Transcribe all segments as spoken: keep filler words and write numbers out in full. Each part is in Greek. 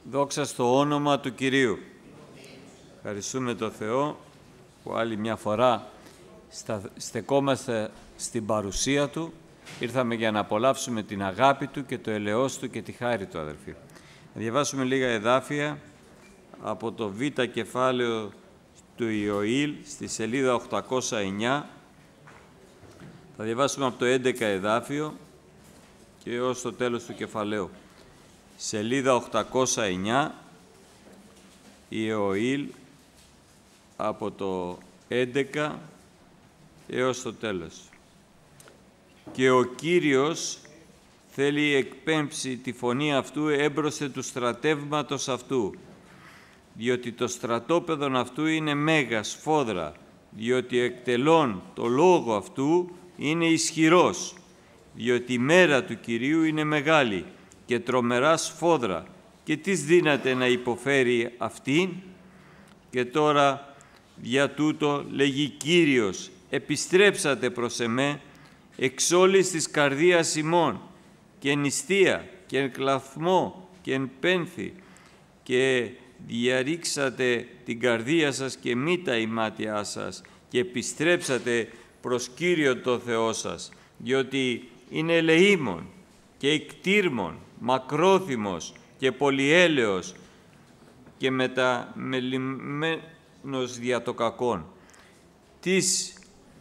Δόξα στο όνομα του Κυρίου. Ευχαριστούμε τον Θεό που άλλη μια φορά στεκόμαστε στην παρουσία Του. Ήρθαμε για να απολαύσουμε την αγάπη Του και το ελεός Του και τη χάρη Του, αδερφοί. Να διαβάσουμε λίγα εδάφια από το Β κεφάλαιο του Ιωήλ στη σελίδα οκτακόσια εννιά. Θα διαβάσουμε από το έντεκα εδάφιο και έως το τέλος του κεφαλαίου. Σελίδα οκτακόσια εννιά, Ιωήλ, από το έντεκα έως το τέλος. «Και ο Κύριος θέλει εκπέμψει τη φωνή αυτού έμπροστε του στρατεύματος αυτού, διότι το στρατόπεδον αυτού είναι μέγα σφόδρα, διότι εκτελών το λόγο αυτού είναι ισχυρός, διότι η μέρα του Κυρίου είναι μεγάλη και τρομερά σφόδρα, και τις δύναται να υποφέρει αυτήν. Και τώρα δια τούτο λέγει Κύριος, επιστρέψατε προς εμέ, εξ όλης της καρδίας ημών, και εν νηστεία, και εν κλαθμό, και εν πένθη, και διαρρήξατε την καρδία σας και μη τα ημάτια σας, και επιστρέψατε προς Κύριον το Θεό σας, διότι είναι ελεήμων και εκτήρμων, μακρόθυμος και πολυέλεος και μεταμελημένος δια το κακόν. Τις,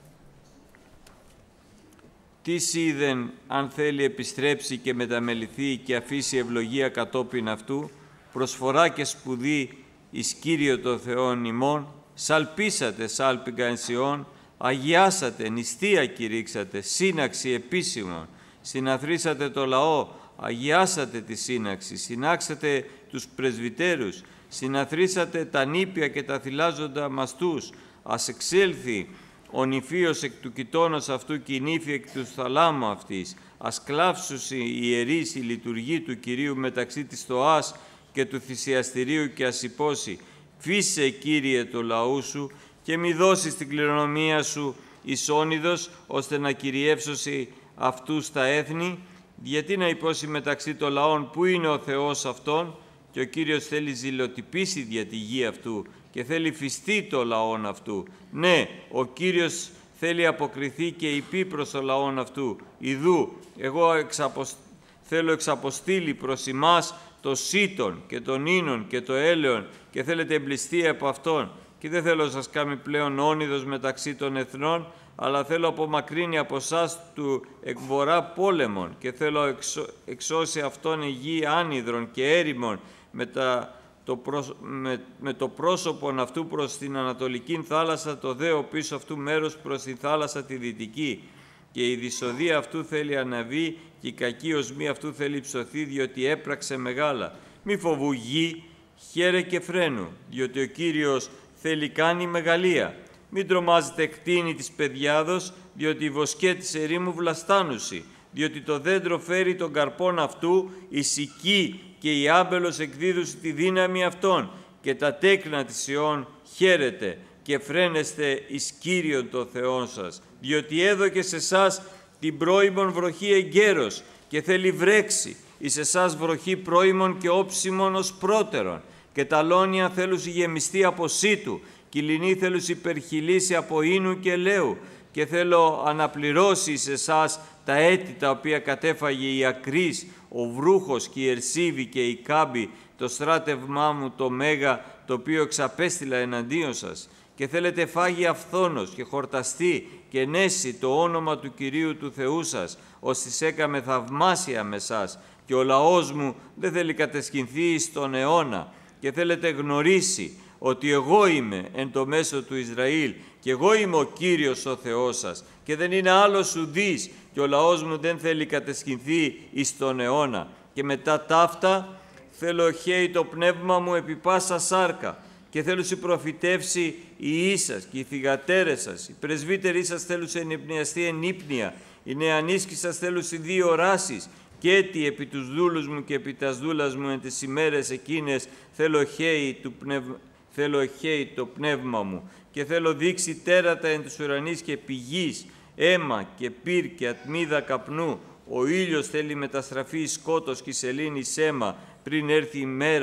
τις είδεν αν θέλει επιστρέψει και μεταμεληθεί και αφήσει ευλογία κατόπιν αυτού, προσφορά και σπουδή εις Κύριο το Θεόν ημών, σαλπίσατε σάλπιγγα εν Σιών, αγιάσατε, νηστεία κηρύξατε, σύναξη επίσημον, συναθρήσατε το λαό, αγιάσατε τη σύναξη, συνάξατε τους πρεσβυτέρους, συναθρήσατε τα νήπια και τα θυλάζοντα μαστούς, ας εξέλθει ο νηφίος εκ του κοιτώνος αυτού και η νύφη εκ του θαλάμου αυτής, ας κλάψουσι οι ιερείς η λειτουργή του Κυρίου μεταξύ της στοάς και του θυσιαστηρίου και ας υπώσει, φύσε Κύριε το λαού σου και μη δώσεις την κληρονομία σου εις όνειδος, ώστε να κυριεύσωση αυτούς τα έθνη, γιατί να υπόσει μεταξύ των λαών που είναι ο Θεός αυτών, και ο Κύριος θέλει ζηλοτυπήσει δια τη γη αυτού και θέλει φυστεί το λαόν αυτού. Ναι, ο Κύριος θέλει αποκριθεί και υπεί προς το λαόν αυτού. Ιδού, εγώ εξαποσ... θέλω εξαποστήλει προς εμάς το σύτον και τον ίνον και το έλεον και θέλετε εμπληστεί από αυτόν. Και δεν θέλω να σας κάνει πλέον όνειδος μεταξύ των εθνών, αλλά θέλω απομακρύνει από εσάς του εκβορρά πόλεμον και θέλω εξω, εξώσει αυτόν η γη άνυδρων και έρημων με, τα, το πρόσ, με, με το πρόσωπον αυτού προς την ανατολική θάλασσα, το δέο πίσω αυτού μέρος προς τη θάλασσα τη δυτική. Και η δυσοδεία αυτού θέλει αναβεί και η κακή οσμή αυτού θέλει ψωθεί, διότι έπραξε μεγάλα. Μη φοβού γη, χαίρε και φρένου, διότι ο Κύριος θέλει κάνει μεγαλεία. Μην τρομάζετε κτίνη της παιδιάδος, διότι η βοσκέ της ερήμου βλαστάνουσι, διότι το δέντρο φέρει τον καρπόν αυτού, η σική και η άμπελος εκδίδουσι τη δύναμη αυτών, και τα τέκνα της Ιών χαίρετε και φρένεστε εις Κύριον το Θεόν σας, διότι έδωκε σε εσάς την πρώιμον βροχή εγκαίρος και θέλει βρέξει εις εσάς βροχή πρώιμον και όψιμον ως πρώτερον, και τα λόνια θέλουσι γεμιστεί από σύτου, και η λινή θέλουσι υπερχιλήσει από ίνου και λέου, και θέλω αναπληρώσει σε εσάς τα έτη τα οποία κατέφαγε η ακρίς, ο βρούχος και η ερσίβη και η κάμπη, το στράτευμά μου το μέγα, το οποίο εξαπέστειλα εναντίον σας. Και θέλετε φάγει αυθόνος και χορταστεί και νέσει το όνομα του Κυρίου του Θεού σας, ώστις έκαμε θαυμάσια με σας, και ο λαός μου δεν θέλει κατεσχυνθεί στον αιώνα. Και θέλετε γνωρίσει ότι εγώ είμαι εν το μέσο του Ισραήλ και εγώ είμαι ο Κύριος ο Θεός σας και δεν είναι άλλος ουδής, και ο λαός μου δεν θέλει κατεσχυνθεί εις τον αιώνα. Και μετά ταύτα θέλω χέει το πνεύμα μου επί πάσα σάρκα και θέλω σου προφητεύσει οι ίσας και οι θυγατέρες σας, οι πρεσβύτεροι σας θέλουν σε ενυπνιαστεί ενύπνια, οι νεανίσκοι σας θέλουν σε δύο οράσεις, και έτι επί τους δούλους μου και επί τας δούλας μου εν τις ημέρες εκείνες θέλω χέει, του πνευ... θέλω χέει το πνεύμα μου και θέλω δείξει τέρατα εν τους ουρανείς και πηγής, αίμα και πυρ και ατμίδα καπνού. Ο ήλιος θέλει μεταστραφεί εις σκότος και η σελήνη αίμα πριν έρθει η μέρα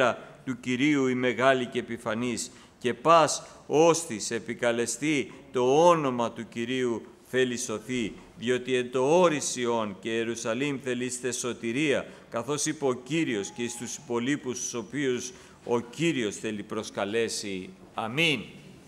του Κυρίου η μεγάλη και επιφανής, και πας ώστις επικαλεστεί το όνομα του Κυρίου θέλει σωθεί, διότι εν το όρισιον και Ιερουσαλήμ θελείστε σωτηρία, καθώς είπε ο Κύριος και εις τους υπολείπους τους οποίους ο Κύριος θέλει προσκαλέσει. Αμήν.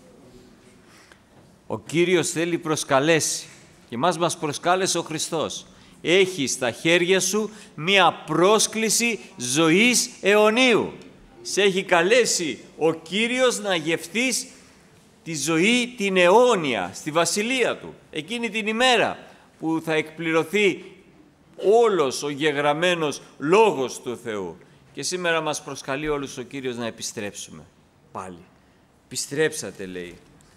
Ο Κύριος θέλει προσκαλέσει και εμάς μας προσκάλεσε ο Χριστός. Έχει στα χέρια σου μία πρόσκληση ζωής αιωνίου. Σε έχει καλέσει ο Κύριος να γευθείς τη ζωή την αιώνια στη Βασιλεία Του. Εκείνη την ημέρα που θα εκπληρωθεί όλος ο γεγραμμένος Λόγος του Θεού. Και σήμερα μας προσκαλεί όλους ο Κύριος να επιστρέψουμε πάλι. Επιστρέψατε, λέει.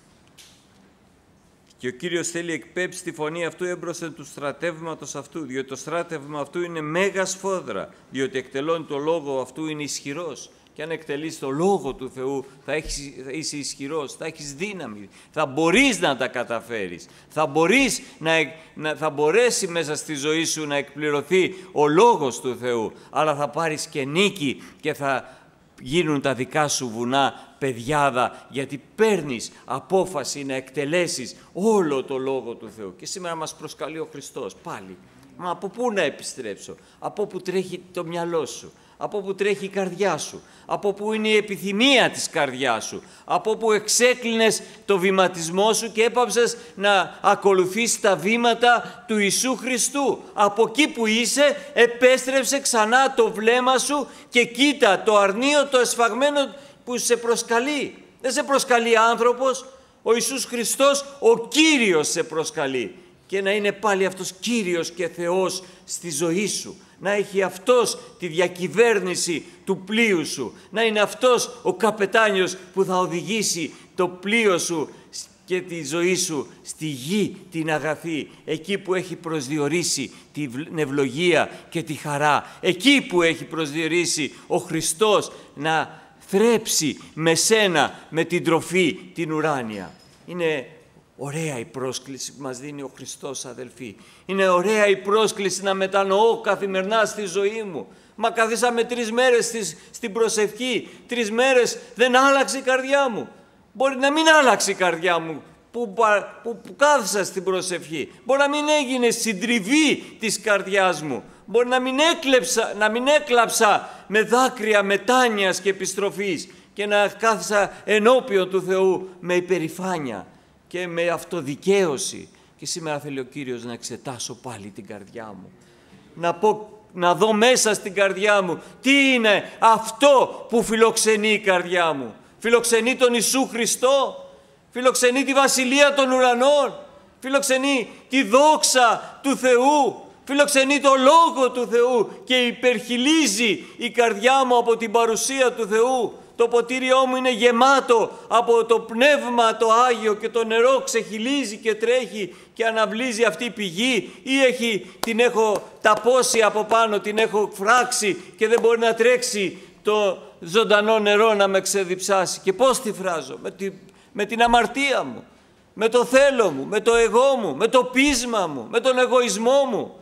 Και ο Κύριος θέλει εκπέψει τη φωνή αυτού έμπροσθεν του στρατεύματος αυτού, διότι το στράτευμα αυτού είναι μέγα σφόδρα, διότι εκτελώνει το λόγο αυτού είναι ισχυρός. Και αν εκτελείς το Λόγο του Θεού θα, έχεις, θα είσαι ισχυρός, θα έχεις δύναμη, θα μπορείς να τα καταφέρεις, θα, μπορείς να, να, θα μπορέσει μέσα στη ζωή σου να εκπληρωθεί ο Λόγος του Θεού, αλλά θα πάρεις και νίκη και θα γίνουν τα δικά σου βουνά παιδιάδα, γιατί παίρνεις απόφαση να εκτελέσεις όλο το Λόγο του Θεού. Και σήμερα μας προσκαλεί ο Χριστός πάλι. Μα από πού να επιστρέψω, από πού τρέχει το μυαλό σου, από πού τρέχει η καρδιά σου, από πού είναι η επιθυμία της καρδιάς σου, από πού εξέκλεινες το βηματισμό σου και έπαψες να ακολουθείς τα βήματα του Ιησού Χριστού. Από εκεί που είσαι, επέστρεψε ξανά το βλέμμα σου και κοίτα το αρνείο, το εσφαγμένο που σε προσκαλεί. Δεν σε προσκαλεί άνθρωπος, ο Ιησούς Χριστός, ο Κύριος σε προσκαλεί. Και να είναι πάλι αυτός Κύριος και Θεός στη ζωή σου. Να έχει αυτός τη διακυβέρνηση του πλοίου σου. Να είναι αυτός ο καπετάνιος που θα οδηγήσει το πλοίο σου και τη ζωή σου στη γη την αγαθή. Εκεί που έχει προσδιορίσει την ευλογία και τη χαρά. Εκεί που έχει προσδιορίσει ο Χριστός να θρέψει με σένα με την τροφή την ουράνια. Είναι ωραία η πρόσκληση που μας δίνει ο Χριστός, αδελφοί. Είναι ωραία η πρόσκληση να μετανοώ καθημερινά στη ζωή μου. Μα καθίσαμε τρεις μέρες στις, στην προσευχή. Τρεις μέρες δεν άλλαξε η καρδιά μου. Μπορεί να μην άλλαξε η καρδιά μου που, που, που κάθισα στην προσευχή. Μπορεί να μην έγινε συντριβή της καρδιάς μου. Μπορεί να μην, έκλεψα, να μην έκλαψα με δάκρυα μετάνοιας και επιστροφής και να κάθισα ενώπιον του Θεού με υπερηφάνεια και με αυτοδικαίωση. Και σήμερα θέλει ο Κύριος να εξετάσω πάλι την καρδιά μου. Να, πω, να δω μέσα στην καρδιά μου τι είναι αυτό που φιλοξενεί η καρδιά μου. Φιλοξενεί τον Ιησού Χριστό, φιλοξενεί τη Βασιλεία των Ουρανών, φιλοξενεί τη δόξα του Θεού, φιλοξενεί το Λόγο του Θεού και υπερχιλίζει η καρδιά μου από την παρουσία του Θεού. Το ποτήριό μου είναι γεμάτο από το Πνεύμα το Άγιο και το νερό ξεχυλίζει και τρέχει και αναβλύζει αυτή η πηγή, ή έχει, την έχω ταπώσει από πάνω, την έχω φράξει και δεν μπορεί να τρέξει το ζωντανό νερό να με ξεδιψάσει. Και πώς τη φράζω? Με, τη, με την αμαρτία μου, με το θέλω μου, με το εγώ μου, με το πείσμα μου, με τον εγωισμό μου,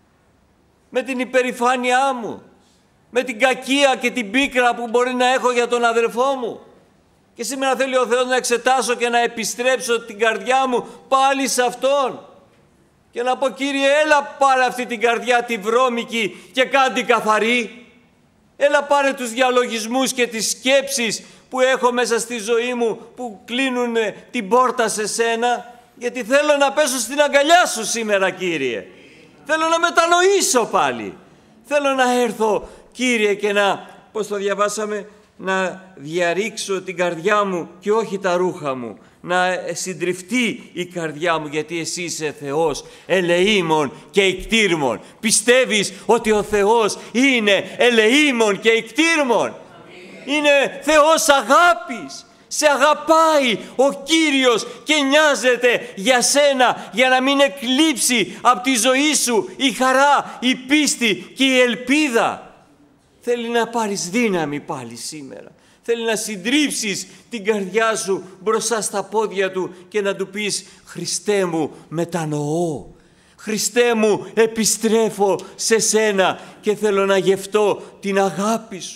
με την υπερηφάνειά μου, με την κακία και την πίκρα που μπορεί να έχω για τον αδερφό μου. Και σήμερα θέλει ο Θεός να εξετάσω και να επιστρέψω την καρδιά μου πάλι σε Αυτόν και να πω: Κύριε, έλα πάρε αυτή την καρδιά τη βρώμικη και κάντη καθαρή. Έλα πάρε τους διαλογισμούς και τις σκέψεις που έχω μέσα στη ζωή μου που κλείνουν την πόρτα σε Σένα, γιατί θέλω να πέσω στην αγκαλιά Σου σήμερα, Κύριε. Θέλω να μετανοήσω πάλι. Θέλω να έρθω, Κύριε, και να, πώς το διαβάσαμε, να διαρρήξω την καρδιά μου και όχι τα ρούχα μου. Να συντριφτεί η καρδιά μου, γιατί Εσύ είσαι Θεός ελεήμων και ικτήρμων. Πιστεύεις ότι ο Θεός είναι ελεήμων και ικτήρμων? Είναι Θεός αγάπης. Σε αγαπάει ο Κύριος και νοιάζεται για σένα, για να μην εκλείψει από τη ζωή σου η χαρά, η πίστη και η ελπίδα. Θέλει να πάρεις δύναμη πάλι σήμερα. Θέλει να συντρίψεις την καρδιά σου μπροστά στα πόδια Του και να Του πεις: Χριστέ μου, μετανοώ. Χριστέ μου, επιστρέφω σε Σένα και θέλω να γευτώ την αγάπη Σου.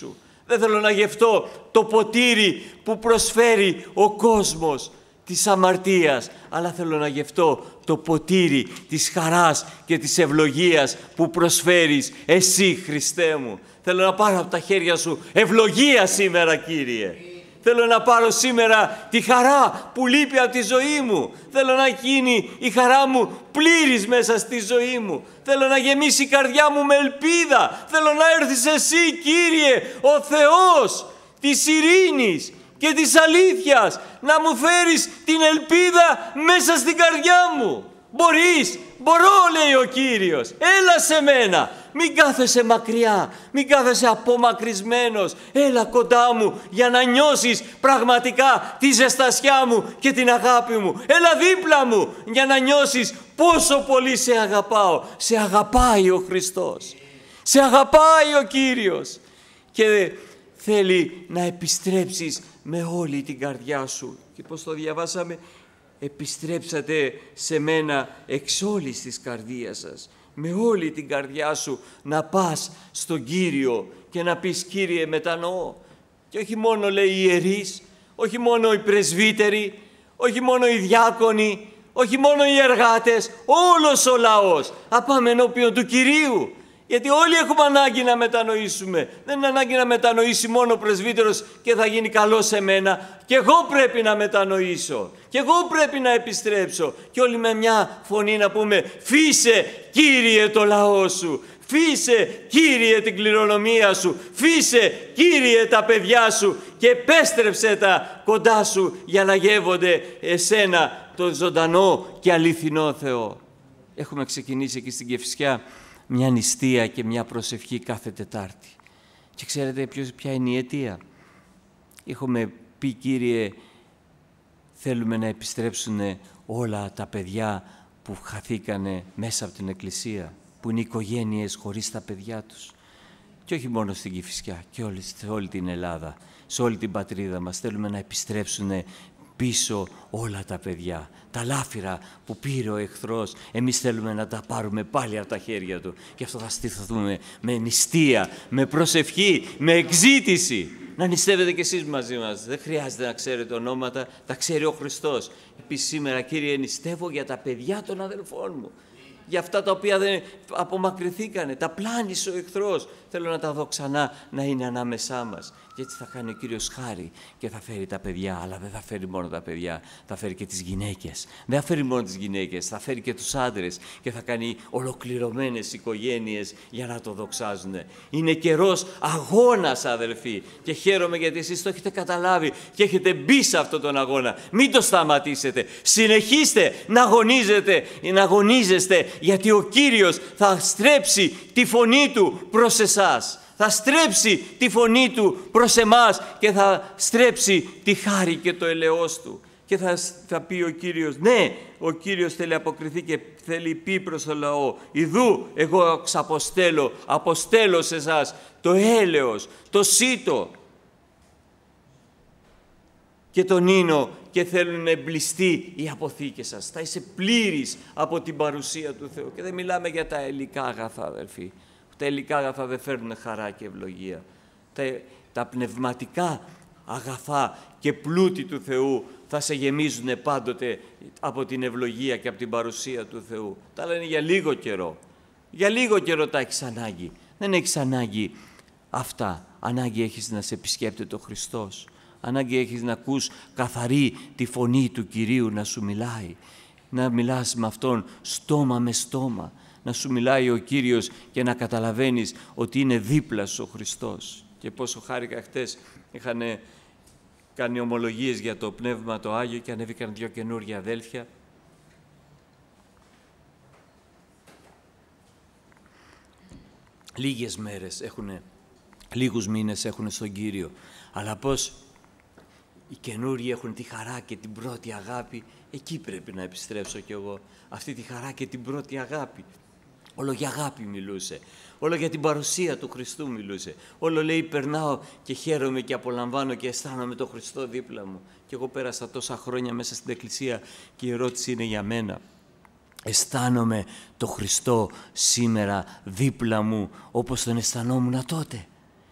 Δεν θέλω να γευτώ το ποτήρι που προσφέρει ο κόσμος της αμαρτίας, αλλά θέλω να γευτώ το ποτήρι της χαράς και της ευλογίας που προσφέρεις εσύ, Χριστέ μου. Θέλω να πάρω από τα χέρια σου ευλογία σήμερα, Κύριε. Θέλω να πάρω σήμερα τη χαρά που λείπει από τη ζωή μου. Θέλω να γίνει η χαρά μου πλήρης μέσα στη ζωή μου. Θέλω να γεμίσει η καρδιά μου με ελπίδα. Θέλω να έρθεις εσύ, Κύριε, ο Θεός της ειρήνης και της αλήθειας, να μου φέρεις την ελπίδα μέσα στην καρδιά μου. Μπορείς, μπορώ, λέει ο Κύριος. Έλα σε μένα. Μην κάθεσαι μακριά, μην κάθεσαι απομακρυσμένος. Έλα κοντά μου για να νιώσεις πραγματικά τη ζεστασιά μου και την αγάπη μου. Έλα δίπλα μου για να νιώσεις πόσο πολύ σε αγαπάω. Σε αγαπάει ο Χριστός. Σε αγαπάει ο Κύριος. Και θέλει να επιστρέψεις με όλη την καρδιά σου. Και πώς το διαβάσαμε, επιστρέψατε σε μένα εξ όλης της καρδίας σας. Με όλη την καρδιά σου να πας στον Κύριο και να πεις, Κύριε, μετανοώ. Και όχι μόνο, λέει, οι ιερείς, όχι μόνο οι πρεσβύτεροι, όχι μόνο οι διάκονοι, όχι μόνο οι εργάτες, όλος ο λαός. Α, πάμε ενώπιον του Κυρίου. Γιατί όλοι έχουμε ανάγκη να μετανοήσουμε. Δεν είναι ανάγκη να μετανοήσει μόνο ο πρεσβύτερος και θα γίνει καλό σε μένα. Και εγώ πρέπει να μετανοήσω. Και εγώ πρέπει να επιστρέψω. Και όλοι με μια φωνή να πούμε, φύσε, Κύριε, το λαό σου. Φύσε, Κύριε, την κληρονομία σου. Φύσε, Κύριε, τα παιδιά σου. Και επέστρεψε τα κοντά σου για να γεύονται εσένα, τον ζωντανό και αληθινό Θεό. Έχουμε ξεκινήσει εκεί στην Κηφισιά μια νηστεία και μια προσευχή κάθε Τετάρτη. Και ξέρετε ποιος, ποια είναι η αιτία. Έχουμε πει, Κύριε, θέλουμε να επιστρέψουν όλα τα παιδιά που χαθήκανε μέσα από την Εκκλησία, που είναι οικογένειες χωρίς τα παιδιά τους. Και όχι μόνο στην Κηφισιά, και όλη, σε όλη την Ελλάδα, σε όλη την πατρίδα μας. Θέλουμε να επιστρέψουν πίσω όλα τα παιδιά. Τα λάφυρα που πήρε ο εχθρός, εμείς θέλουμε να τα πάρουμε πάλι από τα χέρια του. Και αυτό θα στηθούμε με νηστεία, με προσευχή, με εξήτηση. Να νηστεύετε κι εσείς μαζί μας. Δεν χρειάζεται να ξέρετε ονόματα, τα ξέρει ο Χριστός. Επίσης σήμερα, Κύριε, νηστεύω για τα παιδιά των αδελφών μου. Για αυτά τα οποία δεν απομακρυνθήκανε, τα πλάνησε ο εχθρός. Θέλω να τα δω ξανά να είναι ανάμεσά μας. Και έτσι θα κάνει ο Κύριος χάρη και θα φέρει τα παιδιά. Αλλά δεν θα φέρει μόνο τα παιδιά, θα φέρει και τις γυναίκες. Δεν θα φέρει μόνο τις γυναίκες, θα φέρει και τους άντρες και θα κάνει ολοκληρωμένες οικογένειες για να το δοξάζουν. Είναι καιρός αγώνας, αδελφοί. Και χαίρομαι γιατί εσείς το έχετε καταλάβει και έχετε μπει σε αυτόν τον αγώνα. Μην το σταματήσετε. Συνεχίστε να αγωνίζετε, να αγωνίζεστε, γιατί ο Κύριος θα στρέψει τη φωνή Του προς εσάς. Θα στρέψει τη φωνή Του προς εμάς και θα στρέψει τη χάρη και το ελεός Του. Και θα, θα πει ο Κύριος, ναι, ο Κύριος θέλει αποκριθεί και θέλει πει προς το λαό, ιδού εγώ ξαποστέλω, αποστέλω σε εσάς το έλεος, το σίτο και τον ίνο και θέλουν να εμπλιστεί η αποθήκη σας. Θα είσαι πλήρης από την παρουσία του Θεού. Και δεν μιλάμε για τα υλικά αγαθά, αδελφοί. Τα υλικά αγαθά δεν φέρνουν χαρά και ευλογία. Τα, τα πνευματικά αγαθά και πλούτη του Θεού θα σε γεμίζουν πάντοτε από την ευλογία και από την παρουσία του Θεού. Τα λένε για λίγο καιρό. Για λίγο καιρό τα έχεις ανάγκη. Δεν έχεις ανάγκη αυτά. Ανάγκη έχεις να σε επισκέπτεται ο Χριστός. Ανάγκη έχεις να ακούς καθαρή τη φωνή του Κυρίου να σου μιλάει. Να μιλάς με Αυτόν στόμα με στόμα. Να σου μιλάει ο Κύριος και να καταλαβαίνεις ότι είναι δίπλα σου ο Χριστός. Και πόσο χάρηκα χτες, είχαν κάνει ομολογίες για το Πνεύμα το Άγιο και ανέβηκαν δύο καινούργια αδέλφια. Λίγες μέρες έχουν, λίγους μήνες έχουν στον Κύριο, αλλά πώς οι καινούργοι έχουν τη χαρά και την πρώτη αγάπη, εκεί πρέπει να επιστρέψω κι εγώ. Αυτή τη χαρά και την πρώτη αγάπη. Όλο για αγάπη μιλούσε, όλο για την παρουσία του Χριστού μιλούσε. Όλο λέει περνάω και χαίρομαι και απολαμβάνω και αισθάνομαι τον Χριστό δίπλα μου. Και εγώ πέρασα τόσα χρόνια μέσα στην Εκκλησία και η ερώτηση είναι για μένα. Αισθάνομαι τον Χριστό σήμερα δίπλα μου όπως τον αισθανόμουν τότε.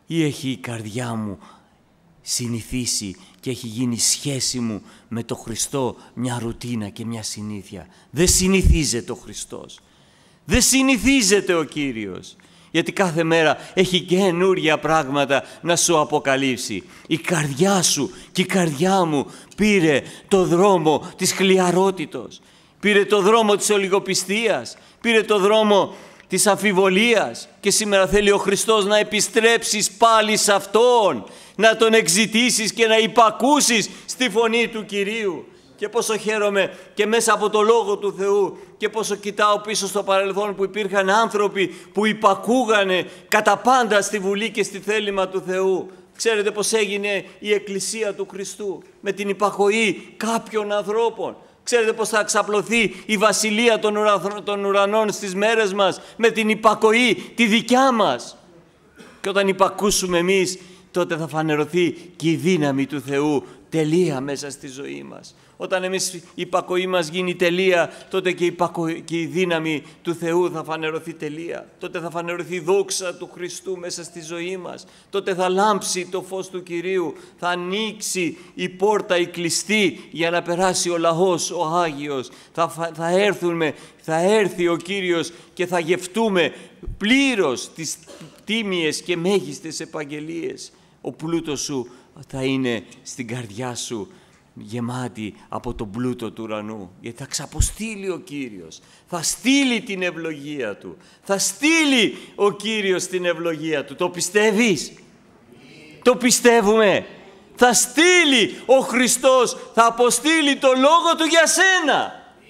ή έχει η καρδιά μου συνηθίσει και έχει γίνει σχέση μου με το Χριστό μια ρουτίνα και μια συνήθεια? Δεν συνηθίζεται ο Χριστός. Δεν συνηθίζεται ο Κύριος. Γιατί κάθε μέρα έχει καινούρια πράγματα να σου αποκαλύψει. Η καρδιά σου και η καρδιά μου πήρε το δρόμο της χλιαρότητος. Πήρε το δρόμο της ολιγοπιστίας. Πήρε το δρόμο της αμφιβολίας. Και σήμερα θέλει ο Χριστός να επιστρέψεις πάλι σε Αυτόν. Να Τον εξητήσεις και να υπακούσεις στη φωνή του Κυρίου. Και πόσο χαίρομαι και μέσα από το Λόγο του Θεού και πόσο κοιτάω πίσω στο παρελθόν που υπήρχαν άνθρωποι που υπακούγανε κατά πάντα στη βουλή και στη θέλημα του Θεού. Ξέρετε πώς έγινε η Εκκλησία του Χριστού? Με την υπακοή κάποιων ανθρώπων. Ξέρετε πώς θα ξαπλωθεί η βασιλεία των, ουρα... των ουρανών στις μέρες μας? Με την υπακοή τη δικιά μας. Και όταν υπακούσουμε εμείς, τότε θα φανερωθεί και η δύναμη του Θεού τελεία μέσα στη ζωή μας. Όταν εμείς η υπακοή μας γίνει τελεία, τότε και η, υπακο... και η δύναμη του Θεού θα φανερωθεί τελεία. Τότε θα φανερωθεί η δόξα του Χριστού μέσα στη ζωή μας. Τότε θα λάμψει το φως του Κυρίου. Θα ανοίξει η πόρτα η κλειστή για να περάσει ο λαός, ο Άγιος. Θα, θα, έρθουμε, θα έρθει ο Κύριος και θα γευτούμε πλήρως τις τίμιες και μέγιστες επαγγελίες. Ο πλούτος σου θα είναι στην καρδιά σου, γεμάτη από τον πλούτο του ουρανού, γιατί θα ξαποστείλει ο Κύριος, θα στείλει την ευλογία Του, θα στείλει ο Κύριος την ευλογία Του. Το πιστεύεις? Το πιστεύουμε? Θα στείλει ο Χριστός, θα αποστείλει το Λόγο Του για σένα.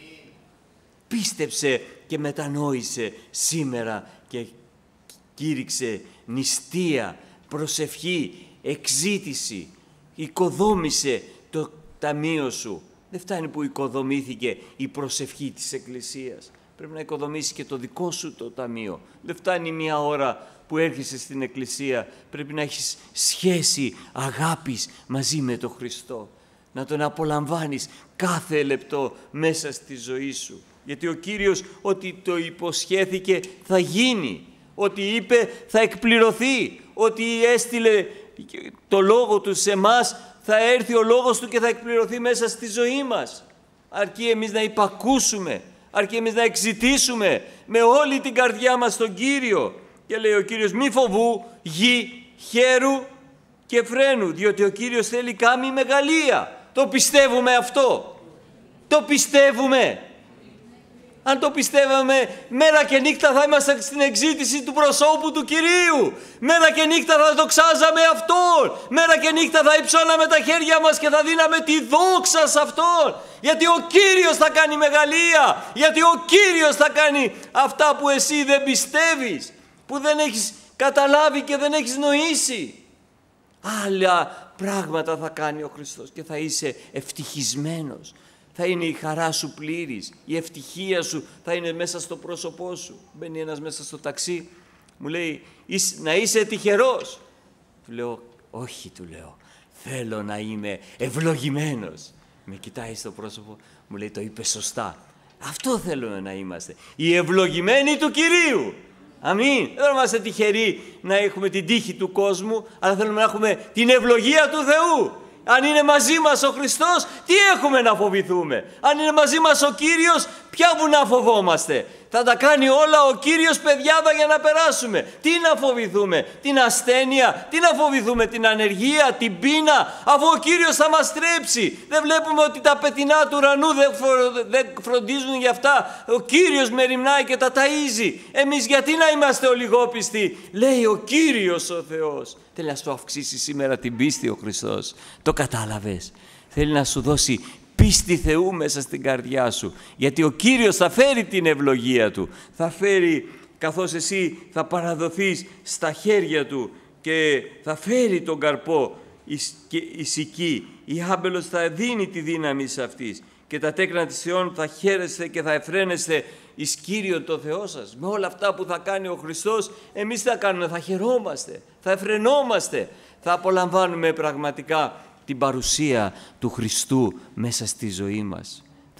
Πίστεψε και μετανόησε σήμερα και κήρυξε νηστεία, προσευχή, εξήτηση, οικοδόμησε το ταμείο σου. Δεν φτάνει που οικοδομήθηκε η προσευχή της Εκκλησίας. Πρέπει να οικοδομήσει και το δικό σου το ταμείο. Δεν φτάνει μια ώρα που έρχεσαι στην Εκκλησία. Πρέπει να έχεις σχέση αγάπης μαζί με τον Χριστό. Να Τον απολαμβάνεις κάθε λεπτό μέσα στη ζωή σου. Γιατί ο Κύριος ότι το υποσχέθηκε θα γίνει. Ότι είπε θα εκπληρωθεί. Ότι έστειλε το Λόγο Του σε εμάς, θα έρθει ο Λόγος Του και θα εκπληρωθεί μέσα στη ζωή μας. Αρκεί εμείς να υπακούσουμε, αρκεί εμείς να εξητήσουμε με όλη την καρδιά μας τον Κύριο. Και λέει ο Κύριος μη φοβού, γη, χέρου και φρένου, διότι ο Κύριος θέλει κάμη μεγαλεία. Το πιστεύουμε αυτό? Το πιστεύουμε? Αν το πιστεύαμε, μέρα και νύχτα θα είμαστε στην εξήτηση του προσώπου του Κυρίου. Μέρα και νύχτα θα δοξάζαμε Αυτόν. Μέρα και νύχτα θα υψώναμε τα χέρια μας και θα δίναμε τη δόξα σε Αυτόν. Γιατί ο Κύριος θα κάνει μεγαλεία. Γιατί ο Κύριος θα κάνει αυτά που εσύ δεν πιστεύεις, που δεν έχεις καταλάβει και δεν έχεις νοήσει. Άλλα πράγματα θα κάνει ο Χριστός και θα είσαι ευτυχισμένος. Θα είναι η χαρά σου πλήρης, η ευτυχία σου θα είναι μέσα στο πρόσωπό σου. Μπαίνει ένας μέσα στο ταξί, μου λέει να είσαι τυχερός. Του λέω όχι, του λέω, θέλω να είμαι ευλογημένος. Με κοιτάει στο πρόσωπο, μου λέει το είπε σωστά. Αυτό θέλουμε να είμαστε, οι ευλογημένοι του Κυρίου. Αμήν. Δεν είμαστε τυχεροί να έχουμε την τύχη του κόσμου, αλλά θέλουμε να έχουμε την ευλογία του Θεού. Αν είναι μαζί μας ο Χριστός, τι έχουμε να φοβηθούμε? Αν είναι μαζί μας ο Κύριος, ποια που να φοβόμαστε? Θα τα κάνει όλα ο Κύριος, παιδιάδα, για να περάσουμε. Τι να φοβηθούμε? Την ασθένεια? Τι να φοβηθούμε? Την ανεργία, την πείνα? Αφού ο Κύριος θα μας στρέψει. Δεν βλέπουμε ότι τα πετεινά του ουρανού δεν φροντίζουν για αυτά? Ο Κύριος μεριμνάει και τα ταΐζει. Εμείς γιατί να είμαστε ολιγόπιστοι? Λέει ο Κύριος ο Θεός. Θέλει να σου αυξήσει σήμερα την πίστη ο Χριστός. Το κατάλαβες? Θέλει να σου δώσει πίστη Θεού μέσα στην καρδιά σου. Γιατί ο Κύριος θα φέρει την ευλογία Του. Θα φέρει, καθώς εσύ θα παραδοθείς στα χέρια Του και θα φέρει τον καρπό ησική. Η άμπελος θα δίνει τη δύναμη σε αυτής. Και τα τέκνα της Θεών θα χαίρεστε και θα εφραίνεστε εις Κύριον το Θεό σας. Με όλα αυτά που θα κάνει ο Χριστός, εμείς θα κάνουμε, θα χαιρόμαστε, θα εφραινόμαστε, θα απολαμβάνουμε πραγματικά την παρουσία του Χριστού μέσα στη ζωή μας. Θα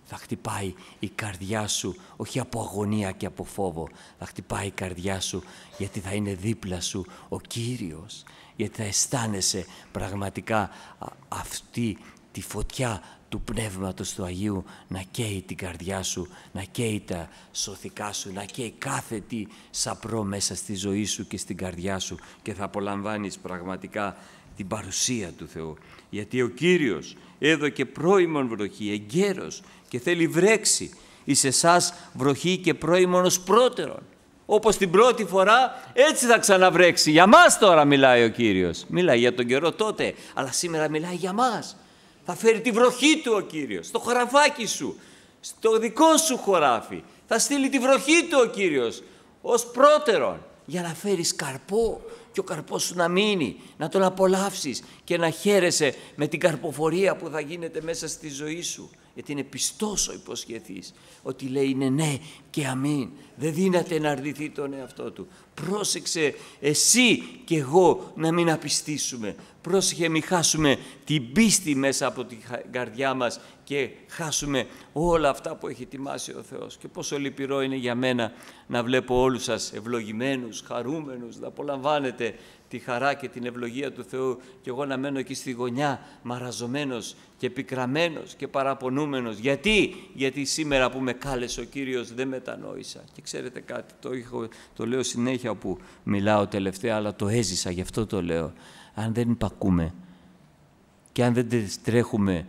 θα χτυπάει η καρδιά σου, όχι από αγωνία και από φόβο, θα χτυπάει η καρδιά σου γιατί θα είναι δίπλα σου ο Κύριος, γιατί θα αισθάνεσαι πραγματικά αυτή τη φωτιά του Πνεύματος του Αγίου να καίει την καρδιά σου, να καίει τα σωθικά σου, να καίει κάθε τι σαπρό μέσα στη ζωή σου και στην καρδιά σου και θα απολαμβάνεις πραγματικά την παρουσία του Θεού. Γιατί ο Κύριος έδωκε πρώιμον βροχή, εγκαίρος, και θέλει βρέξει εις εσάς βροχή και πρώιμον ως πρώτερον. Όπως την πρώτη φορά, έτσι θα ξαναβρέξει. Για μας τώρα μιλάει ο Κύριος. Μιλάει για τον καιρό τότε, αλλά σήμερα μιλάει για μας. Θα φέρει τη βροχή του ο Κύριος, στο χωραφάκι σου, στο δικό σου χωράφι. Θα στείλει τη βροχή του ο Κύριος ως πρώτερον, για να φέρεις καρπό και ο καρπός σου να μείνει, να τον απολαύσεις και να χαίρεσαι με την καρποφορία που θα γίνεται μέσα στη ζωή σου. Γιατί είναι πιστός ο υποσχεθής, ότι λέει είναι ναι και αμήν. Δεν δύναται να αρνηθεί τον εαυτό του. Πρόσεξε εσύ και εγώ να μην απιστήσουμε. Πρόσεχε μην χάσουμε την πίστη μέσα από την καρδιά μας και χάσουμε όλα αυτά που έχει ετοιμάσει ο Θεός. Και πόσο λυπηρό είναι για μένα να βλέπω όλους σας ευλογημένους, χαρούμενους, να απολαμβάνετε τη χαρά και την ευλογία του Θεού και εγώ να μένω εκεί στη γωνιά μαραζωμένος και πικραμένος και παραπονούμενος. Γιατί? Γιατί σήμερα που με κάλεσε ο Κύριος δεν μετανόησα. Και ξέρετε κάτι, το, έχω, το λέω συνέχεια όπου μιλάω τελευταία, αλλά το έζησα, γι' αυτό το λέω. Αν δεν υπακούμε και αν δεν τρέχουμε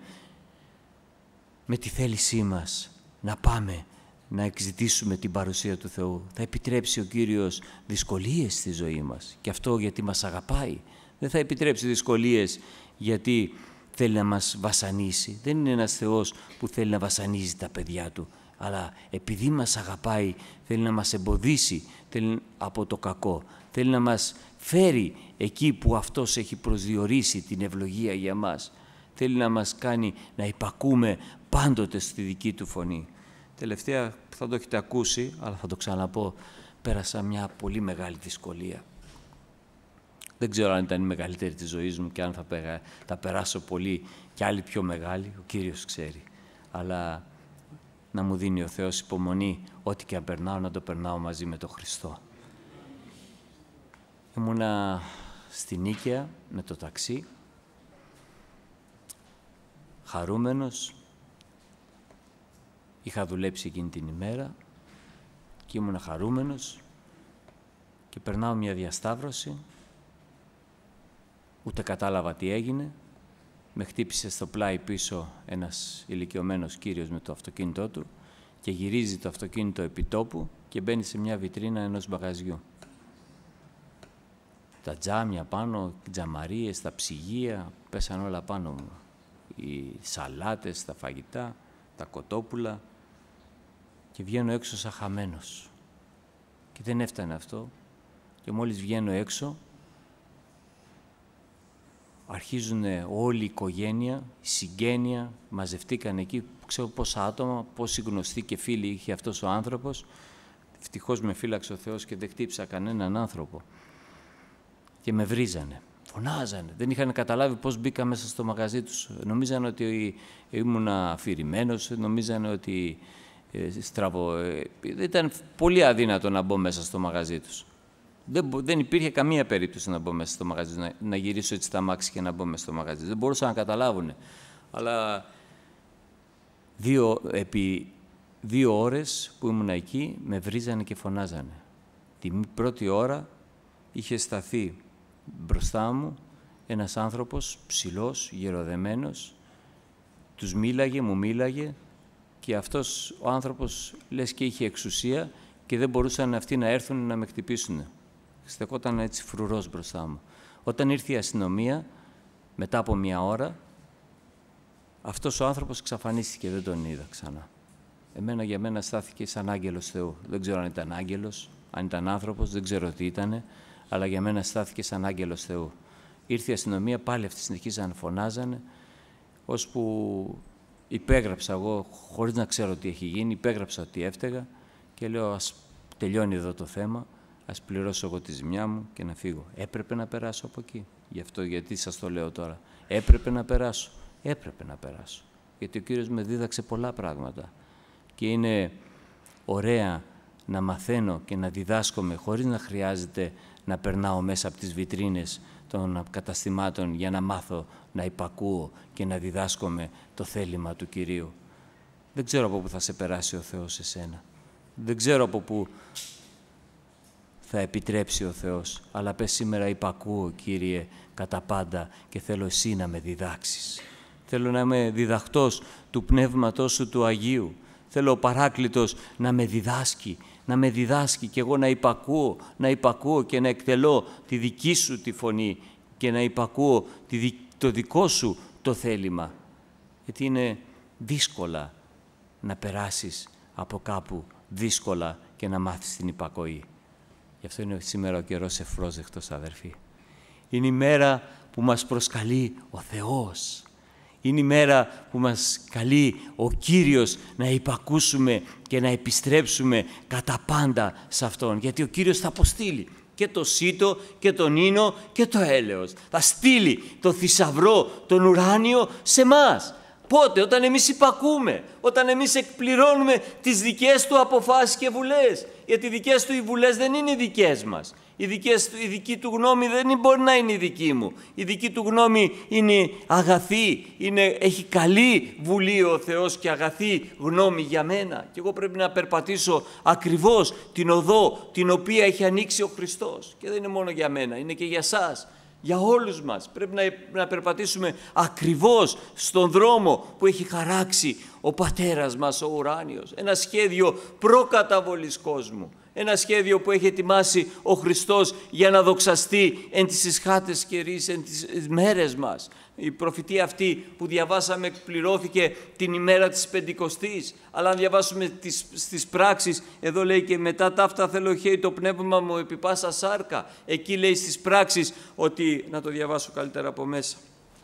με τη θέλησή μας να πάμε να εξητήσουμε την παρουσία του Θεού, θα επιτρέψει ο Κύριος δυσκολίες στη ζωή μας. Και αυτό γιατί μας αγαπάει. Δεν θα επιτρέψει δυσκολίες γιατί θέλει να μας βασανίσει. Δεν είναι ένας Θεός που θέλει να βασανίζει τα παιδιά Του, αλλά επειδή μας αγαπάει θέλει να μας εμποδίσει θέλει από το κακό. Θέλει να μας φέρει εκεί που Αυτός έχει προσδιορίσει την ευλογία για μας. Θέλει να μας κάνει να υπακούμε πάντοτε στη δική Του φωνή. Τελευταία, θα το έχετε ακούσει, αλλά θα το ξαναπώ, πέρασα μια πολύ μεγάλη δυσκολία. Δεν ξέρω αν ήταν η μεγαλύτερη της ζωής μου και αν θα πέρα, τα περάσω πολύ και άλλη πιο μεγάλη, ο Κύριος ξέρει. Αλλά να μου δίνει ο Θεός υπομονή, ό,τι και αν περνάω, να το περνάω μαζί με τον Χριστό. Ήμουνα στη Νίκαια με το ταξί, χαρούμενος. Είχα δουλέψει εκείνη την ημέρα και ήμουνα χαρούμενος και περνάω μια διασταύρωση, ούτε κατάλαβα τι έγινε. Με χτύπησε στο πλάι πίσω ένας ηλικιωμένος κύριος με το αυτοκίνητό του και γυρίζει το αυτοκίνητο επί τόπου και μπαίνει σε μια βιτρίνα ενός μαγαζιού. Τα τζάμια πάνω, οι τζαμαρίες, τα ψυγεία, πέσαν όλα πάνω μου. Οι σαλάτες, τα φαγητά, τα κοτόπουλα. Και βγαίνω έξω σαν χαμένος. Και δεν έφτανε αυτό. Και μόλις βγαίνω έξω, αρχίζουν όλη η οικογένεια, η συγγένεια, μαζευτήκαν εκεί, ξέρω πόσα άτομα, πόσοι γνωστοί και φίλοι είχε αυτός ο άνθρωπος. Ευτυχώς με φύλαξε ο Θεός και δεν χτύπησα κανέναν άνθρωπο. Και με βρίζανε, φωνάζανε. Δεν είχαν καταλάβει πώς μπήκα μέσα στο μαγαζί τους. Νομίζανε ότι ήμουν αφηρημένος, νομίζανε ότι στραβό. Ήταν πολύ αδύνατο να μπω μέσα στο μαγαζί τους. Δεν, δεν υπήρχε καμία περίπτωση να μπω μέσα στο μαγαζί, να, να γυρίσω έτσι τα μάξι και να μπω μέσα στο μαγαζί. Δεν μπορούσαν να καταλάβουν. Αλλά δύο, επί δύο ώρες που ήμουν εκεί, με βρίζανε και φωνάζανε. Την πρώτη ώρα είχε σταθεί μπροστά μου ένας άνθρωπος ψηλός, γεροδεμένος, τους μίλαγε, μου μίλαγε και αυτός ο άνθρωπος λες και είχε εξουσία και δεν μπορούσαν αυτοί να έρθουν να με χτυπήσουν. Στεκόταν έτσι φρουρός μπροστά μου. Όταν ήρθε η αστυνομία, μετά από μία ώρα, αυτός ο άνθρωπος εξαφανίστηκε, δεν τον είδα ξανά. Εμένα για μένα στάθηκε σαν άγγελος Θεού. Δεν ξέρω αν ήταν άγγελος, αν ήταν άνθρωπος, δεν ξέρω τι ήτανε, αλλά για μένα στάθηκε σαν άγγελος Θεού. Ήρθε η αστυνομία, πάλι αυτοί συνεχίζαν να φωνάζανε, ώσπου υπέγραψα εγώ, χωρίς να ξέρω τι έχει γίνει, υπέγραψα ότι έφταιγα και λέω ας τελειώνει εδώ το θέμα, ας πληρώσω εγώ τη ζημιά μου και να φύγω. Έπρεπε να περάσω από εκεί. Γι' αυτό, γιατί σας το λέω τώρα. Έπρεπε να περάσω. Έπρεπε να περάσω. γιατί ο Κύριος με δίδαξε πολλά πράγματα. Και είναι ωραία να μαθαίνω και να διδάσκομαι χωρίς να χρειάζεται να περνάω μέσα από τις βιτρίνες των καταστημάτων για να μάθω να υπακούω και να διδάσκομαι το θέλημα του Κυρίου. Δεν ξέρω από πού θα σε περάσει ο Θεός εσένα. Δεν ξέρω από πού θα επιτρέψει ο Θεός. Αλλά πες σήμερα υπακούω, Κύριε, κατά πάντα και θέλω εσύ να με διδάξεις. Θέλω να είμαι διδαχτός του Πνεύματός Σου του Αγίου. Θέλω ο Παράκλητος να με διδάσκει, να με διδάσκει και εγώ να υπακούω, να υπακούω και να εκτελώ τη δική Σου τη φωνή και να υπακούω τη, το δικό Σου το θέλημα. Γιατί είναι δύσκολα να περάσεις από κάπου δύσκολα και να μάθεις την υπακοή. Γι' αυτό είναι σήμερα ο καιρός ευπρόσδεκτος, αδερφοί. Είναι η μέρα που μας προσκαλεί ο Θεός. Είναι η μέρα που μας καλεί ο Κύριος να υπακούσουμε και να επιστρέψουμε κατά πάντα σε Αυτόν. Γιατί ο Κύριος θα αποστείλει και το σίτο και τον ίνο και το έλεος. Θα στείλει το θησαυρό, τον ουράνιο σε μας. Πότε? Όταν εμείς υπακούμε, όταν εμείς εκπληρώνουμε τις δικές Του αποφάσεις και βουλές. Γιατί οι δικές Του οι βουλές δεν είναι οι δικές μας. Η, δικές, η δική Του γνώμη δεν μπορεί να είναι η δική μου. Η δική Του γνώμη είναι αγαθή, είναι, έχει καλή βουλή ο Θεός και αγαθή γνώμη για μένα. Και εγώ πρέπει να περπατήσω ακριβώς την οδό την οποία έχει ανοίξει ο Χριστός. Και δεν είναι μόνο για μένα, είναι και για σας. Για όλους μας. Πρέπει να, να περπατήσουμε ακριβώς στον δρόμο που έχει χαράξει ο Πατέρας μας, ο ουράνιος. Ένα σχέδιο προκαταβολής κόσμου. Ένα σχέδιο που έχει ετοιμάσει ο Χριστός για να δοξαστεί εν τις εσχάτες καιρείς, εν τις μέρες μας. Η προφητεία αυτή που διαβάσαμε εκπληρώθηκε την ημέρα της Πεντηκοστής. Αλλά αν διαβάσουμε τις, στις πράξεις, εδώ λέει και μετά ταύτα θέλω χαίει το πνεύμα μου επί πάσα σάρκα. Εκεί λέει στις πράξεις ότι, να το διαβάσω καλύτερα από μέσα.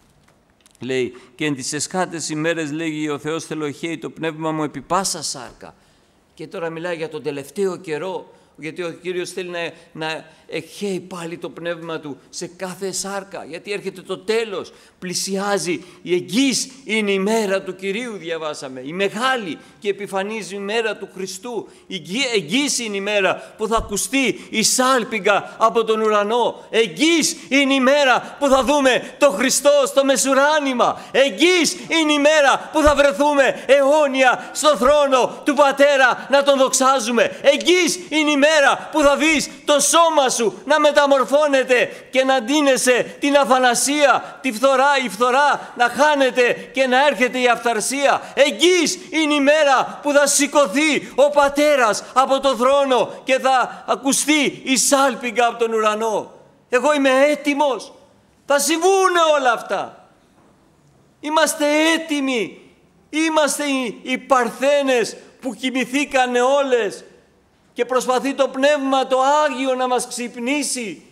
Λέει και εν τις εσχάτες ημέρες λέγει ο Θεός θέλω χαίει το πνεύμα μου επί πάσα σάρκα. Και τώρα μιλάει για τον τελευταίο καιρό, γιατί ο Κύριος θέλει να, να εκχέει πάλι το πνεύμα Του σε κάθε σάρκα, γιατί έρχεται το τέλος, πλησιάζει, η εγγύς είναι η μέρα του Κυρίου, διαβάσαμε, η μεγάλη και επιφανής η μέρα του Χριστού, η εγγύς είναι η μέρα που θα ακουστεί η σάλπιγγα από τον ουρανό, εγγύς είναι η μέρα που θα δούμε το Χριστό στο μεσουράνημα, εγγύς είναι η μέρα που θα βρεθούμε αιώνια στο θρόνο του Πατέρα να τον δοξάζουμε, εγγύς είναι η μέρα που θα δεις το σώμα σου να μεταμορφώνεται και να ντύνεσαι την αθανασία, τη φθορά, η φθορά να χάνεται και να έρχεται η αυθαρσία. Εγγύς είναι η μέρα που θα σηκωθεί ο Πατέρας από το θρόνο και θα ακουστεί η σάλπιγγα από τον ουρανό. Εγώ είμαι έτοιμος. Θα συμβούν όλα αυτά. Είμαστε έτοιμοι. Είμαστε οι, οι παρθένες που κοιμηθήκανε όλες και προσπαθεί το Πνεύμα το Άγιο να μας ξυπνήσει.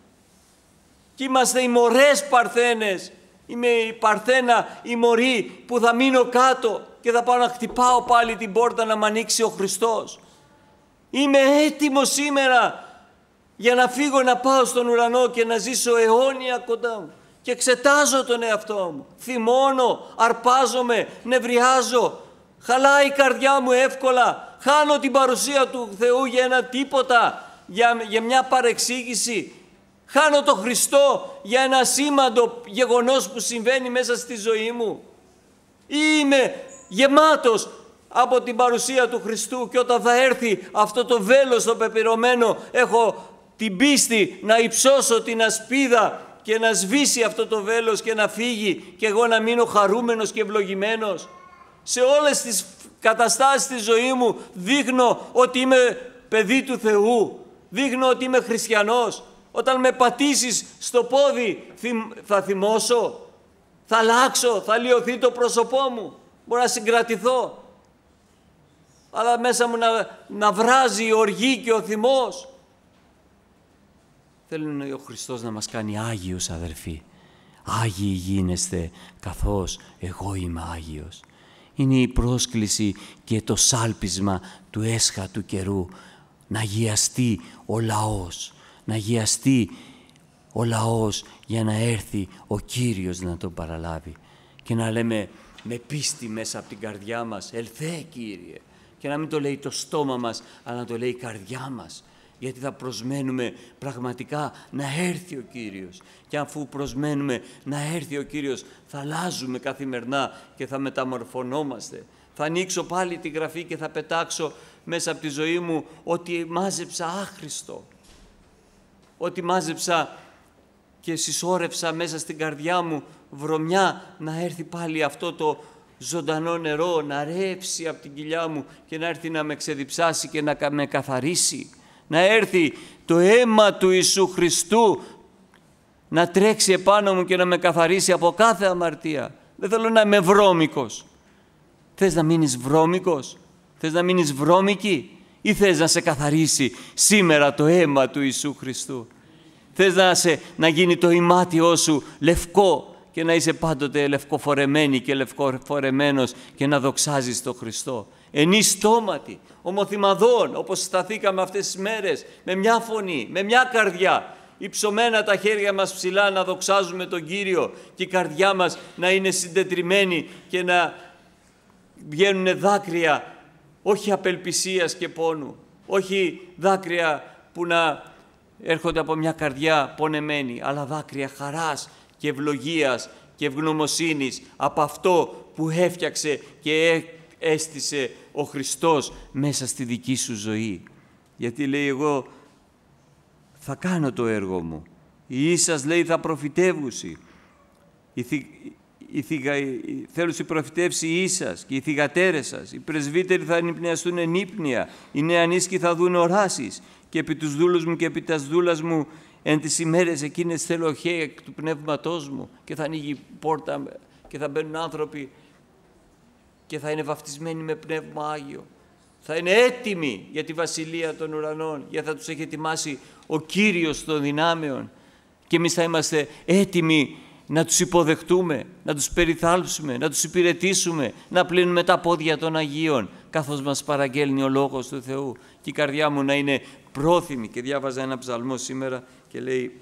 Και είμαστε οι μωρές παρθένες. Είμαι η παρθένα, η μωρή που θα μείνω κάτω και θα πάω να χτυπάω πάλι την πόρτα να μ' ανοίξει ο Χριστός. Είμαι έτοιμος σήμερα για να φύγω να πάω στον ουρανό και να ζήσω αιώνια κοντά μου. Και εξετάζω τον εαυτό μου. Θυμώνω, αρπάζομαι, νευριάζω. Χαλάει η καρδιά μου εύκολα. Χάνω την παρουσία του Θεού για ένα τίποτα, για, για μια παρεξήγηση. Χάνω τον Χριστό για ένα σήμαντο γεγονός που συμβαίνει μέσα στη ζωή μου. Ή είμαι γεμάτος από την παρουσία του Χριστού και όταν θα έρθει αυτό το βέλος το πεπειρωμένο έχω την πίστη να υψώσω την ασπίδα και να σβήσει αυτό το βέλος και να φύγει και εγώ να μείνω χαρούμενος και ευλογημένος. Σε όλες τις καταστάσεις της ζωής μου δείχνω ότι είμαι παιδί του Θεού. Δείχνω ότι είμαι χριστιανός. Όταν με πατήσεις στο πόδι θα θυμώσω, θα αλλάξω, θα λιωθεί το πρόσωπό μου. Μπορώ να συγκρατηθώ. Αλλά μέσα μου να, να βράζει η οργή και ο θυμός. Θέλει ο Χριστός να μας κάνει Άγιους, αδερφοί. Άγιοι γίνεστε καθώς εγώ είμαι Άγιος. Είναι η πρόσκληση και το σάλπισμα του έσχατου καιρού να αγιαστεί ο λαός, να αγιαστεί ο λαός για να έρθει ο Κύριος να τον παραλάβει και να λέμε με πίστη μέσα από την καρδιά μας. Ελθέ, Κύριε. Και να μην το λέει το στόμα μας, αλλά να το λέει η καρδιά μας. Γιατί θα προσμένουμε πραγματικά να έρθει ο Κύριος. Και αφού προσμένουμε να έρθει ο Κύριος, θα αλλάζουμε καθημερινά και θα μεταμορφωνόμαστε. Θα ανοίξω πάλι τη Γραφή και θα πετάξω μέσα από τη ζωή μου ότι μάζεψα άχρηστο. Ότι μάζεψα και συσσόρευσα μέσα στην καρδιά μου βρωμιά, να έρθει πάλι αυτό το ζωντανό νερό, να ρεύσει από την κοιλιά μου και να έρθει να με ξεδιψάσει και να με καθαρίσει. Να έρθει το αίμα του Ιησού Χριστού να τρέξει επάνω μου και να με καθαρίσει από κάθε αμαρτία. Δεν θέλω να είμαι βρώμικος. Θες να μείνεις βρώμικος? Θες να μείνεις βρώμικη? Ή θες να σε καθαρίσει σήμερα το αίμα του Ιησού Χριστού? Θες να, σε, να γίνει το ημάτιό σου λευκό και να είσαι πάντοτε λευκοφορεμένη και λευκοφορεμένος και να δοξάζεις τον Χριστό? Ενή στόματι, ομοθυμαδών, όπως σταθήκαμε αυτές τις μέρες, με μια φωνή, με μια καρδιά, υψωμένα τα χέρια μας ψηλά να δοξάζουμε τον Κύριο και η καρδιά μας να είναι συντετριμμένη και να βγαίνουν δάκρυα, όχι απελπισίας και πόνου, όχι δάκρυα που να έρχονται από μια καρδιά πονεμένη, αλλά δάκρυα χαράς και ευλογίας και ευγνωμοσύνης από αυτό που έφτιαξε και έστησε ο Χριστός μέσα στη δική σου ζωή. Γιατί λέει, εγώ θα κάνω το έργο μου. Οι ίσας, λέει, θα προφητεύουσι. Η, θη, η, θυγα, η, θέλουσι προφητεύσει οι ίσας και οι θυγατέρες σας. Οι πρεσβύτεροι θα νυπνιαστούν ενύπνια. Οι νεανίσκοι θα δουν οράσεις. Και επί τους δούλους μου και επί τας δούλας μου εν τις ημέρες εκείνες θέλω χέ του πνεύματός μου. Και θα ανοίγει η πόρτα και θα μπαίνουν άνθρωποι και θα είναι βαφτισμένοι με Πνεύμα Άγιο. Θα είναι έτοιμοι για τη Βασιλεία των Ουρανών, γιατί θα τους έχει ετοιμάσει ο Κύριος των δυνάμεων. Και εμείς θα είμαστε έτοιμοι να τους υποδεχτούμε, να τους περιθάλψουμε, να τους υπηρετήσουμε, να πλύνουμε τα πόδια των Αγίων, καθώς μας παραγγέλνει ο Λόγος του Θεού. Και η καρδιά μου να είναι πρόθυμη. Και διάβαζα ένα ψαλμό σήμερα και λέει,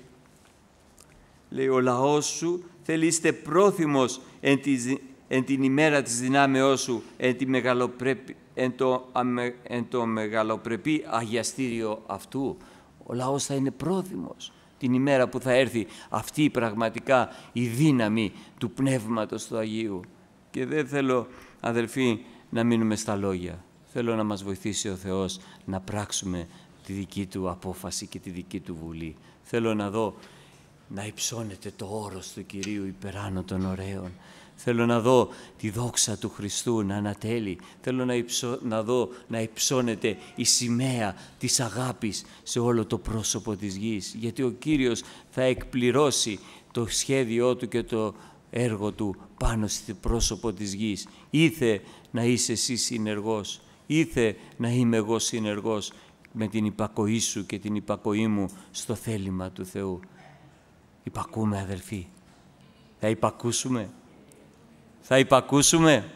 λέει ο λαός σου θέλει είστε πρόθυμος εν, τη, εν την ημέρα της δυνάμεώς σου, εν, τη μεγαλοπρέπη, εν, το, αμε, εν το μεγαλοπρεπή αγιαστήριο αυτού. Ο λαός θα είναι πρόθυμος την ημέρα που θα έρθει αυτή πραγματικά η δύναμη του Πνεύματος του Αγίου. Και δεν θέλω, αδελφοί, να μείνουμε στα λόγια. Θέλω να μας βοηθήσει ο Θεός να πράξουμε τη δική Του απόφαση και τη δική Του βουλή. Θέλω να δω να υψώνεται το όρος του Κυρίου υπεράνω των ωραίων. Θέλω να δω τη δόξα του Χριστού να ανατέλει. Θέλω να, υψω, να δω να υψώνεται η σημαία της αγάπης σε όλο το πρόσωπο της γης. Γιατί ο Κύριος θα εκπληρώσει το σχέδιό Του και το έργο Του πάνω στο πρόσωπο της γης. Ήθε να είσαι εσύ συνεργός. Ήθε να είμαι εγώ συνεργός με την υπακοή σου και την υπακοή μου στο θέλημα του Θεού. Υπακούμε, αδελφοί. Θα υπακούσουμε. Θα υπακούσουμε.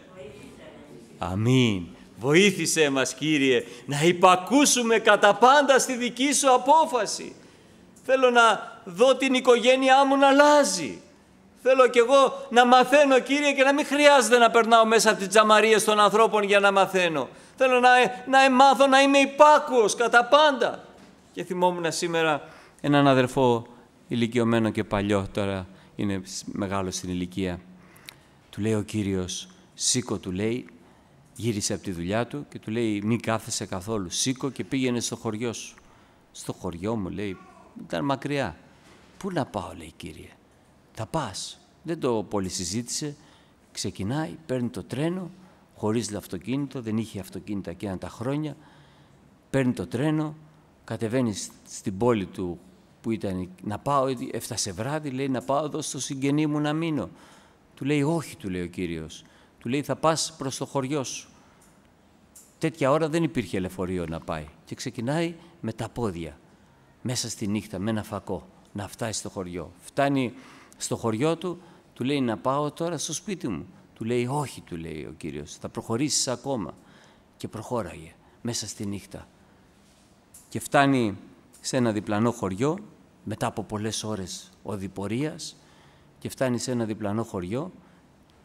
Αμήν. Βοήθησέ μας, Κύριε, να υπακούσουμε κατά πάντα στη δική Σου απόφαση. Θέλω να δω την οικογένειά μου να αλλάζει. Θέλω κι εγώ να μαθαίνω, Κύριε, και να μην χρειάζεται να περνάω μέσα από τις τζαμαρίες των ανθρώπων για να μαθαίνω. Θέλω να, να μάθω να είμαι υπάκουος κατά πάντα. Και θυμόμουν σήμερα έναν αδερφό ηλικιωμένο και παλιό, τώρα είναι μεγάλο στην ηλικία. Του λέει ο Κύριος, σήκω, του λέει, γύρισε από τη δουλειά του και του λέει, μην κάθεσαι καθόλου, σήκω και πήγαινε στο χωριό σου. Στο χωριό μου, λέει, ήταν μακριά. Πού να πάω, λέει, Κύριε. Θα πας. Δεν το πολύ συζήτησε. Ξεκινάει, παίρνει το τρένο, χωρίς αυτοκίνητο, δεν είχε αυτοκίνητα εκείνα τα χρόνια. Παίρνει το τρένο, κατεβαίνει στην πόλη του που ήταν να πάω, έφτασε βράδυ, λέει, να πάω εδώ στο συγγενή μου να μείνω. Του λέει, όχι, του λέει ο Κύριος. Του λέει, θα πας προς το χωριό σου. Τέτοια ώρα δεν υπήρχε λεωφορείο να πάει. Και ξεκινάει με τα πόδια, μέσα στη νύχτα, με ένα φακό, να φτάσει στο χωριό. Φτάνει στο χωριό του, του λέει, να πάω τώρα στο σπίτι μου. Του λέει, όχι, του λέει ο Κύριος, θα προχωρήσεις ακόμα. Και προχώραγε μέσα στη νύχτα. Και φτάνει σε ένα διπλανό χωριό, μετά από πολλές ώρες οδηπορίας, και φτάνει σε ένα διπλανό χωριό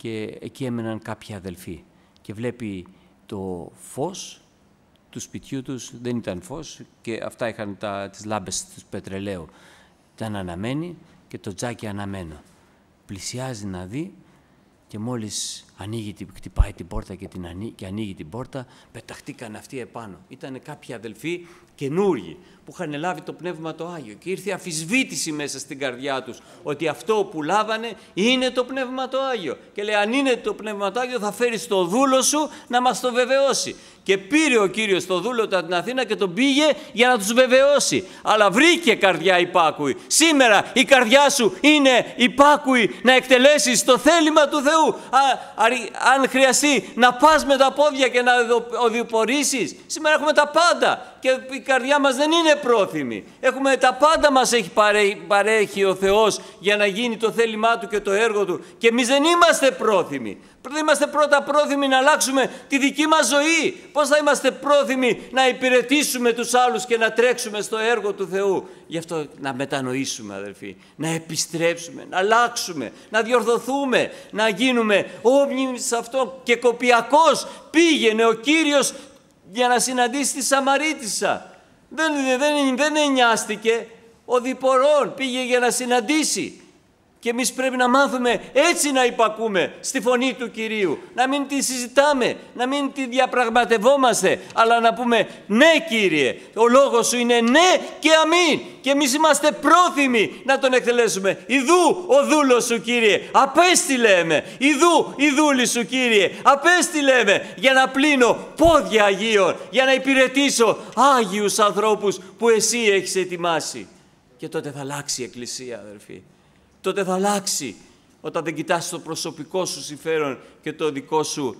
και εκεί έμεναν κάποιοι αδελφοί και βλέπει το φως του σπιτιού τους, δεν ήταν φως και αυτά είχαν τα, τις λάμπες του πετρελαίου. Ήταν αναμένοι και το τζάκι αναμένο. Πλησιάζει να δει και μόλις ανοίγει, χτυπάει την πόρτα και, την ανοίγει, και ανοίγει την πόρτα, πεταχτήκαν αυτοί επάνω. Ήταν κάποιοι αδελφοί καινούργοι που είχαν λάβει το Πνεύμα το Άγιο και ήρθε αμφισβήτηση μέσα στην καρδιά τους ότι αυτό που λάβανε είναι το Πνεύμα το Άγιο. Και λέει, αν είναι το Πνεύμα το Άγιο θα φέρεις το δούλο σου να μας το βεβαιώσει. Και πήρε ο Κύριος το δούλο από την Αθήνα και τον πήγε για να τους βεβαιώσει. Αλλά βρήκε καρδιά υπάκουη. Σήμερα η καρδιά σου είναι υπάκουη να εκτελέσεις το θέλημα του Θεού. Α, α, αν χρειαστεί να πας με τα πόδια και να οδηπορήσεις, σήμερα έχουμε τα πάντα και η καρδιά μας δεν είναι πρόθυμη. Έχουμε τα πάντα, μας έχει παρέχει ο Θεός για να γίνει το θέλημά Του και το έργο Του και εμείς δεν είμαστε πρόθυμοι. Δεν είμαστε πρώτα πρόθυμοι να αλλάξουμε τη δική μας ζωή. Πώς θα είμαστε πρόθυμοι να υπηρετήσουμε τους άλλους και να τρέξουμε στο έργο του Θεού. Γι' αυτό να μετανοήσουμε, αδελφοί, να επιστρέψουμε, να αλλάξουμε, να διορθωθούμε, να γίνουμε όμοιοι σε αυτό. Και κοπιακός πήγαινε ο Κύριος για να συναντήσει τη Σαμαρίτισσα. Δεν, δεν, δεν εννοιάστηκε. Ο διπορών πήγε για να συναντήσει. Και εμείς πρέπει να μάθουμε έτσι να υπακούμε στη φωνή του Κυρίου. Να μην τη συζητάμε, να μην τη διαπραγματευόμαστε, αλλά να πούμε ναι Κύριε, ο λόγος Σου είναι ναι και αμήν. Και εμείς είμαστε πρόθυμοι να τον εκτελέσουμε. Ιδού ο δούλος Σου Κύριε, απέστειλε με. Ιδού η δούλη Σου Κύριε, απέστειλε με για να πλύνω πόδια Αγίων, για να υπηρετήσω Άγιους ανθρώπους που Εσύ έχεις ετοιμάσει. Και τότε θα αλλάξει η Εκκλησία, αδελφοί. Τότε θα αλλάξει όταν δεν κοιτάς το προσωπικό σου συμφέρον και το δικό σου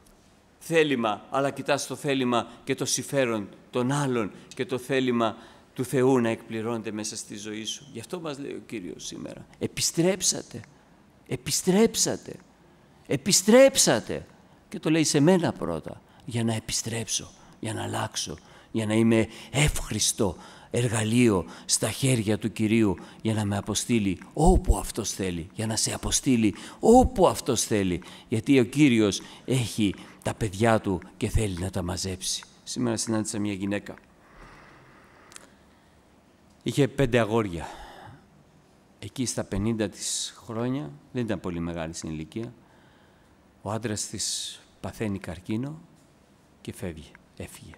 θέλημα, αλλά κοιτάς το θέλημα και το συμφέρον των άλλων και το θέλημα του Θεού να εκπληρώνεται μέσα στη ζωή σου. Γι' αυτό μας λέει ο Κύριος σήμερα. Επιστρέψατε, επιστρέψατε, επιστρέψατε. Και το λέει σε μένα πρώτα, για να επιστρέψω, για να αλλάξω, για να είμαι εύχριστο εργαλείο στα χέρια του Κυρίου για να με αποστείλει όπου Αυτός θέλει, για να σε αποστείλει όπου Αυτός θέλει, γιατί ο Κύριος έχει τα παιδιά Του και θέλει να τα μαζέψει. Σήμερα συνάντησα μια γυναίκα, είχε πέντε αγόρια, εκεί στα πενήντα της χρόνια, δεν ήταν πολύ μεγάλη στην ηλικία, ο άντρας της παθαίνει καρκίνο και φεύγει, έφυγε.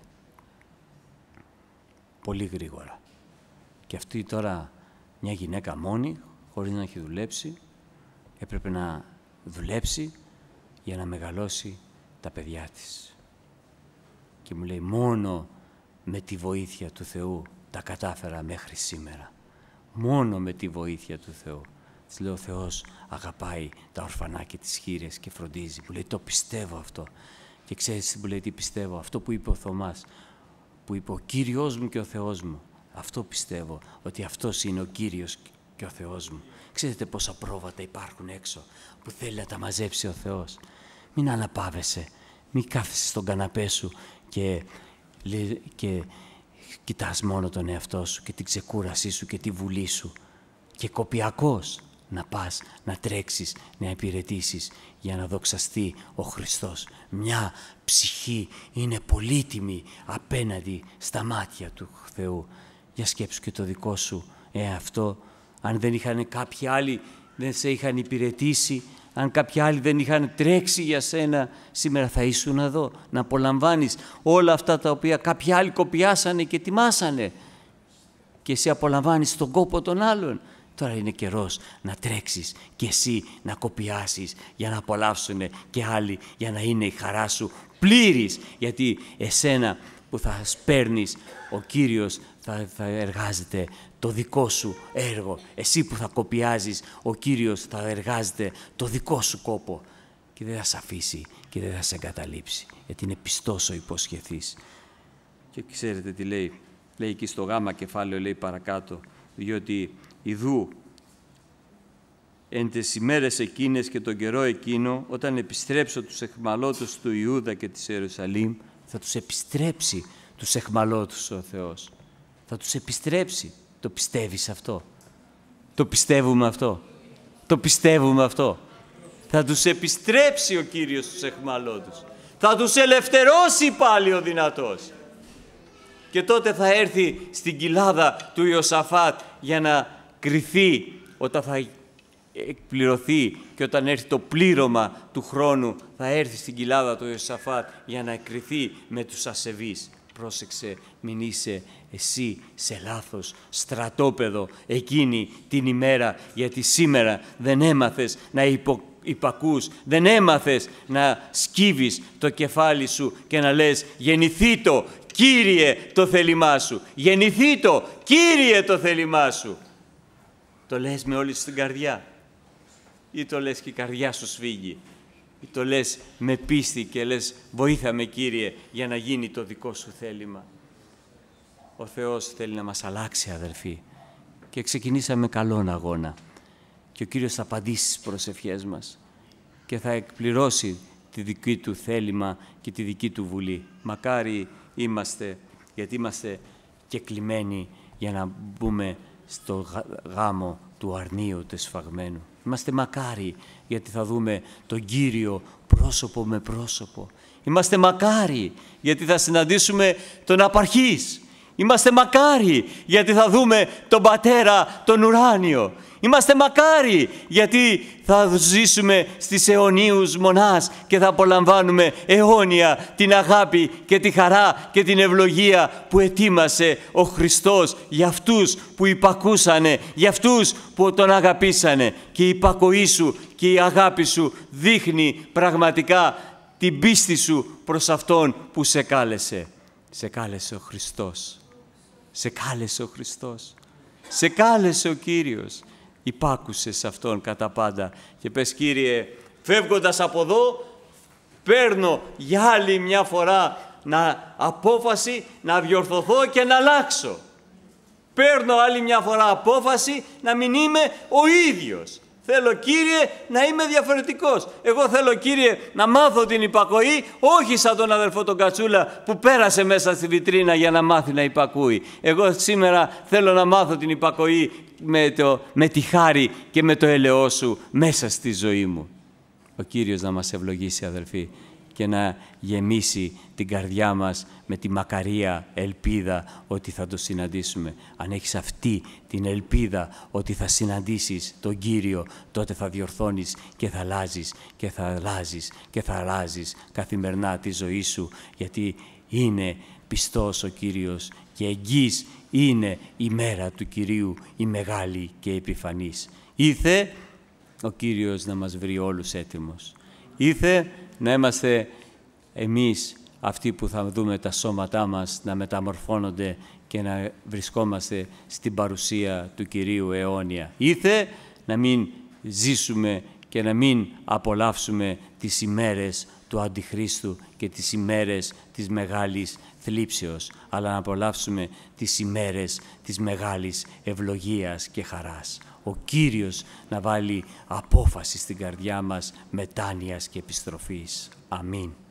Πολύ γρήγορα. Και αυτή τώρα μια γυναίκα μόνη, χωρίς να έχει δουλέψει, έπρεπε να δουλέψει για να μεγαλώσει τα παιδιά της. Και μου λέει, μόνο με τη βοήθεια του Θεού τα κατάφερα μέχρι σήμερα. Μόνο με τη βοήθεια του Θεού. Της λέω, ο Θεός αγαπάει τα ορφανά και τις χήρες και φροντίζει. Μου λέει, το πιστεύω αυτό. Και ξέρεις, μου λέει, τι πιστεύω, αυτό που είπε ο Θωμάς, που είπε ο Κύριος μου και ο Θεός μου. Αυτό πιστεύω, ότι Αυτός είναι ο Κύριος και ο Θεός μου. Ξέρετε πόσα πρόβατα υπάρχουν έξω που θέλει να τα μαζέψει ο Θεός. Μην αναπαύεσαι, μην κάθεσαι στον καναπέ σου και, και κοιτάς μόνο τον εαυτό σου και την ξεκούρασή σου και τη βουλή σου. Και κοπιακός να πας, να τρέξεις, να υπηρετήσεις για να δοξαστεί ο Χριστός. Μια ψυχή είναι πολύτιμη απέναντι στα μάτια του Θεού. Για σκέψου και το δικό σου εαυτό. Αν δεν είχαν κάποιοι άλλοι, δεν σε είχαν υπηρετήσει, αν κάποιοι άλλοι δεν είχαν τρέξει για σένα, σήμερα θα ήσουν εδώ, να απολαμβάνεις όλα αυτά τα οποία κάποιοι άλλοι κοπιάσανε και ετοιμάσανε. Και εσύ απολαμβάνεις τον κόπο των άλλων. Τώρα είναι καιρός να τρέξεις και εσύ να κοπιάσεις για να απολαύσουν και άλλοι, για να είναι η χαρά σου πλήρης. Γιατί εσένα που θα σπέρνεις, ο Κύριος θα, θα εργάζεται το δικό σου έργο. Εσύ που θα κοπιάζεις, ο Κύριος θα εργάζεται το δικό σου κόπο. Και δεν θα σε αφήσει και δεν θα σε εγκαταλείψει. Γιατί είναι πιστός ο υποσχεθής. Και ξέρετε τι λέει. Λέει εκεί στο γάμα κεφάλαιο, λέει παρακάτω, διότι ιδού εν τες ημέρες εκείνες και τον καιρό εκείνο, όταν επιστρέψω τους εχμαλώτους του Ιούδα και της Ιερουσαλήμ, θα τους επιστρέψει τους εχμαλώτους ο Θεός. Θα τους επιστρέψει. Το πιστεύεις αυτό? Το πιστεύουμε αυτό? Το πιστεύουμε αυτό? Θα τους επιστρέψει ο Κύριος τους αιχμαλώτους. Θα τους ελευθερώσει πάλι ο δυνατός. Και τότε θα έρθει στην κοιλάδα του Ιωσαφάτ για να κριθεί όταν θα εκπληρωθεί και όταν έρθει το πλήρωμα του χρόνου, θα έρθει στην κοιλάδα του Ιωσαφάτ για να κριθεί με τους ασεβείς. Πρόσεξε, μην είσαι εσύ σε λάθος στρατόπεδο εκείνη την ημέρα, γιατί σήμερα δεν έμαθες να υπο, υπακούς, δεν έμαθες να σκύβεις το κεφάλι σου και να λες «Γεννηθεί το, Κύριε, το θέλημά σου! Γεννηθεί το, Κύριε, το θέλημά σου!» Το λες με όλη σου την καρδιά ή το λες και η καρδιά σου σφίγγει ή το λες με πίστη και λες «Βοήθαμε, Κύριε, για να γίνει το δικό σου θέλημα». Ο Θεός θέλει να μας αλλάξει, αδελφοί, και ξεκινήσαμε καλόν αγώνα και ο Κύριος θα απαντήσει στις προσευχές μας και θα εκπληρώσει τη δική του θέλημα και τη δική του βουλή. Μακάρι είμαστε, γιατί είμαστε κεκλημένοι για να μπούμε στο γάμο του αρνίου του εσφαγμένου. Είμαστε μακάρι, γιατί θα δούμε τον Κύριο πρόσωπο με πρόσωπο. Είμαστε μακάρι, γιατί θα συναντήσουμε τον Απαρχής. Είμαστε μακάρι, γιατί θα δούμε τον Πατέρα, τον ουράνιο. Είμαστε μακάρι, γιατί θα ζήσουμε στις αιωνίους μονάς και θα απολαμβάνουμε αιώνια την αγάπη και τη χαρά και την ευλογία που ετοίμασε ο Χριστός για αυτούς που υπακούσανε, για αυτούς που τον αγαπήσανε. Και η υπακοή σου και η αγάπη σου δείχνει πραγματικά την πίστη σου προς Αυτόν που σε κάλεσε. Σε κάλεσε ο Χριστός. Σε κάλεσε ο Χριστός. Σε κάλεσε ο Κύριος. Υπάκουσε σε Αυτόν κατά πάντα και πες «Κύριε, φεύγοντας από εδώ, παίρνω για άλλη μια φορά να απόφαση να διορθωθώ και να αλλάξω. Παίρνω άλλη μια φορά απόφαση να μην είμαι ο ίδιος. Θέλω, Κύριε, να είμαι διαφορετικός. Εγώ θέλω, Κύριε, να μάθω την υπακοή, όχι σαν τον αδερφό τον Κατσούλα που πέρασε μέσα στη βιτρίνα για να μάθει να υπακούει. Εγώ σήμερα θέλω να μάθω την υπακοή με, το, με τη χάρη και με το έλεό σου μέσα στη ζωή μου. Ο Κύριος να μας ευλογήσει, αδελφοί, και να γεμίσει την καρδιά μας με τη μακαρία ελπίδα ότι θα το συναντήσουμε. Αν έχεις αυτή την ελπίδα ότι θα συναντήσεις τον Κύριο, τότε θα διορθώνεις και θα αλλάζεις και θα αλλάζεις και θα αλλάζεις καθημερινά τη ζωή σου, γιατί είναι πιστός ο Κύριος και εγγύς είναι η μέρα του Κυρίου, η μεγάλη και επιφανής. Ήθε ο Κύριος να μας βρει όλους έτοιμος. Ήθε να είμαστε εμείς αυτοί που θα δούμε τα σώματά μας να μεταμορφώνονται και να βρισκόμαστε στην παρουσία του Κυρίου αιώνια. Ήθε να μην ζήσουμε και να μην απολαύσουμε τις ημέρες του Αντιχρίστου και τις ημέρες της μεγάλης θλίψεως, αλλά να απολαύσουμε τις ημέρες της μεγάλης ευλογίας και χαράς. Ο Κύριος να βάλει απόφαση στην καρδιά μας μετάνοιας και επιστροφής. Αμήν.